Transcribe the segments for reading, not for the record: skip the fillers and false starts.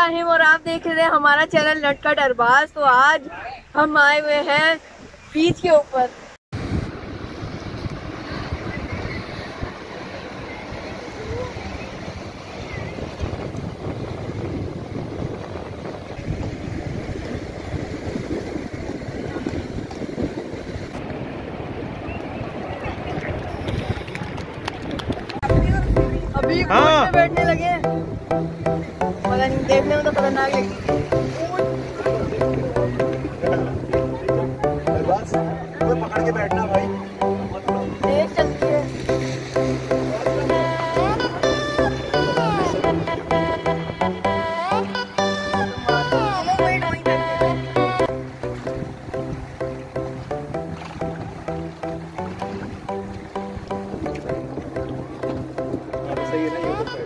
इब्राहिम और आप देख रहे हैं हमारा चैनल लटका डरबाज। तो आज हम आए हुए हैं बीच के ऊपर। अभी हाँ। बैठने लगे, पता नहीं, देखने में तो खतरनाक लगी। पकड़ के बैठना भाई, तेज चलती है। सही है ना ये तो।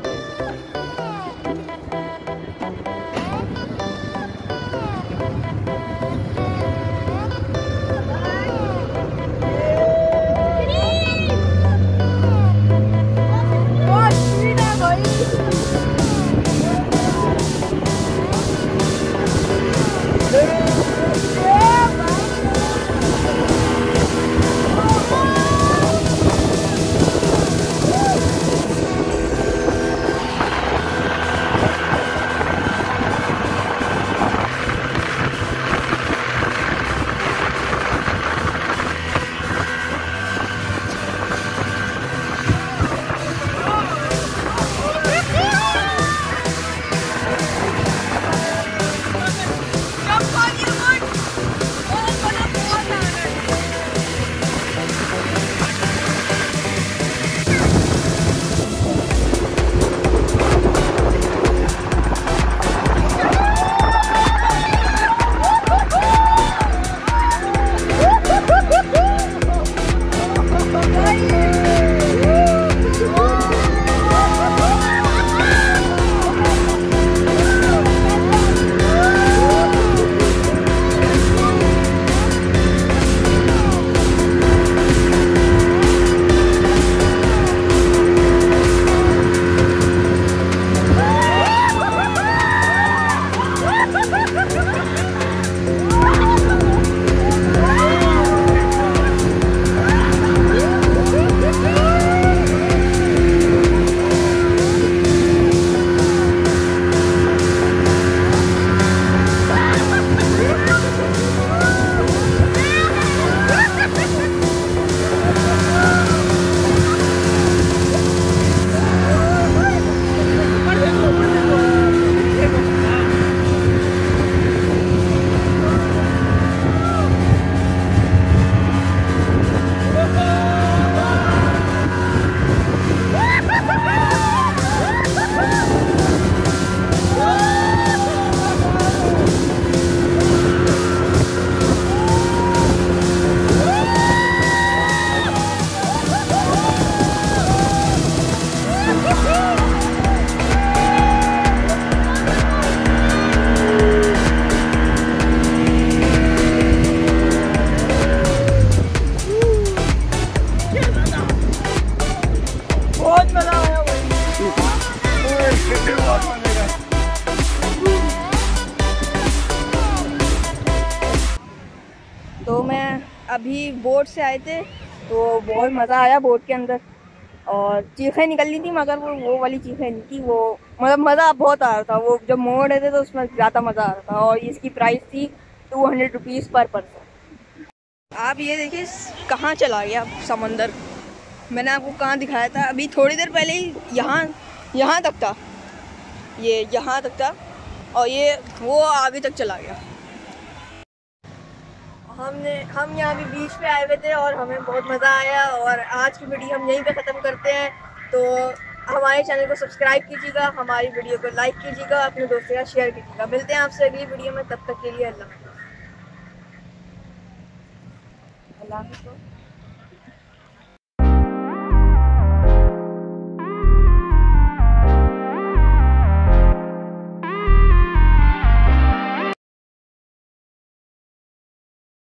तो मैं अभी बोट से आए थे तो बहुत मज़ा आया बोट के अंदर, और चीखें निकल रही थी मगर वो वाली चीखें नहीं थी। वो मतलब मज़ा बहुत आ रहा था। वो जब मोड़ रहे थे तो उसमें ज़्यादा मज़ा आ रहा था। और इसकी प्राइस थी 200 रुपीज़ पर पर्सन। आप ये देखिए कहाँ चला गया समंदर। मैंने आपको कहाँ दिखाया था अभी थोड़ी देर पहले ही, यहाँ तक था, ये यहाँ तक था और ये वो आगे तक चला गया। हम यहाँ भी बीच पे आए हुए थे और हमें बहुत मज़ा आया। और आज की वीडियो हम यहीं पे ख़त्म करते हैं। तो हमारे चैनल को सब्सक्राइब कीजिएगा, हमारी वीडियो को लाइक कीजिएगा, अपने दोस्तों के साथ शेयर कीजिएगा। मिलते हैं आपसे अगली वीडियो में, तब तक के लिए अल्लाह हाफ़िज़।